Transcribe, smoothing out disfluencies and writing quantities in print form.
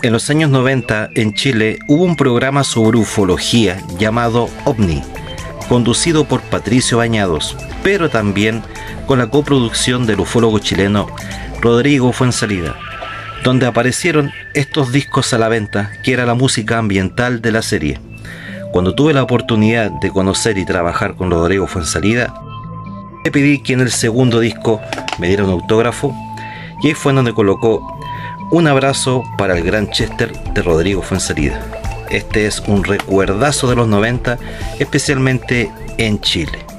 En los años 90 en Chile hubo un programa sobre ufología llamado OVNI, conducido por Patricio Bañados, pero también con la coproducción del ufólogo chileno Rodrigo Fuenzalida, donde aparecieron estos discos a la venta, que era la música ambiental de la serie. Cuando tuve la oportunidad de conocer y trabajar con Rodrigo Fuenzalida, le pedí que en el segundo disco me diera un autógrafo, y ahí fue donde colocó un abrazo para el gran Chester de Rodrigo Fuenzalida. Este es un recuerdazo de los 90, especialmente en Chile.